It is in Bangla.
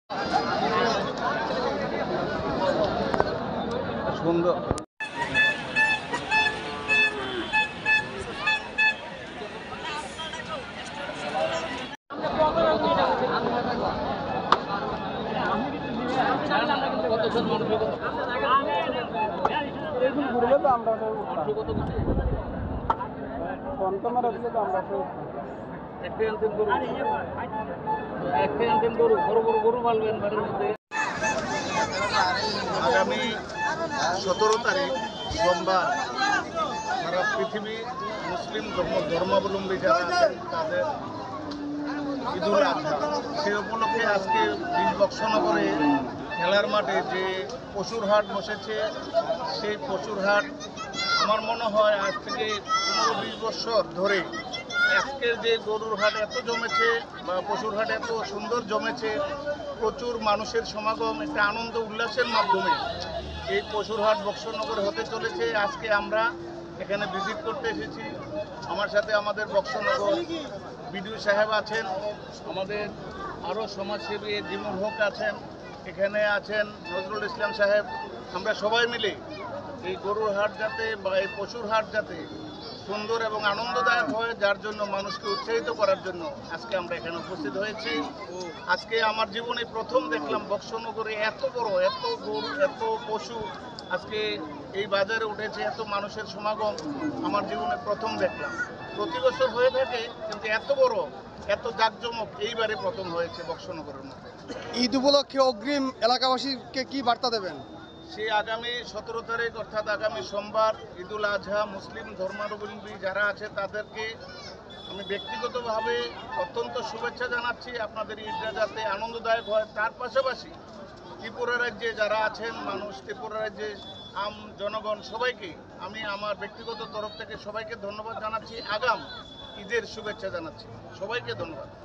সুন্দর। ঘুরলে তো আমরা ফোন ক্যামেরা দিলে তো আমরা আগামী 17 তারিখ সোমবার সারা পৃথিবী মুসলিম ধর্মাবলম্বী যারা আছেন তাদের ঈদুল আজহা, সে উপলক্ষে আজকে বক্সনগরে খেলার মাঠে যে পশুর হাট বসেছে, সেই পশুর হাট আমার মনে হয় আজ থেকে 15-20 বছর ধরে আজকের যে গরুর হাট এত জমেছে বা পশুর হাট এত সুন্দর জমেছে, প্রচুর মানুষের সমাগম, একটা আনন্দ উল্লাসের মাধ্যমে এই পশুর হাট বক্সনগরে হতে চলেছে। আজকে আমরা এখানে ভিজিট করতে এসেছি। আমার সাথে আমাদের বক্সনগর বিডিও সাহেব আছেন, আমাদের আরও সমাজসেবী জিমুল হক আছেন, এখানে আছেন নজরুল ইসলাম সাহেব। আমরা সবাই মিলে এই গরুর হাট যাতে বা এই পশুর হাট যাতে সুন্দর এবং আনন্দদায়ক হয়, যার জন্য মানুষকে উৎসাহিত করার জন্য আজকে আমরা এখানে উপস্থিত হয়েছি। আজকে আমার জীবনে প্রথম দেখলাম বক্সনগরে এত বড়, এত গরু, এত পশু আজকে এই বাজারে উঠেছে, এত মানুষের সমাগম আমার জীবনে প্রথম দেখলাম। প্রতি বছর হয়ে থাকে, কিন্তু এত বড়, এত জাঁকজমক এইবারে প্রথম হয়েছে বক্সনগরের মধ্যে। ঈদ উপলক্ষে অগ্রিম এলাকাবাসীকে কি বার্তা দেবেন? সে আগামী 17 তারিখ অর্থাৎ আগামী সোমবার ঈদুল আজহা মুসলিম ধর্মাবলম্বী যারা আছে তাদেরকে আমি ব্যক্তিগতভাবে অত্যন্ত শুভেচ্ছা জানাচ্ছি। আপনাদের ঈদটা যাতে আনন্দদায়ক হয়, তার পাশাপাশি ত্রিপুরা রাজ্যে যারা আছেন মানুষ, ত্রিপুরা রাজ্যে জনগণ সবাইকে আমি আমার ব্যক্তিগত তরফ থেকে সবাইকে ধন্যবাদ জানাচ্ছি, আগাম ঈদের শুভেচ্ছা জানাচ্ছি, সবাইকে ধন্যবাদ।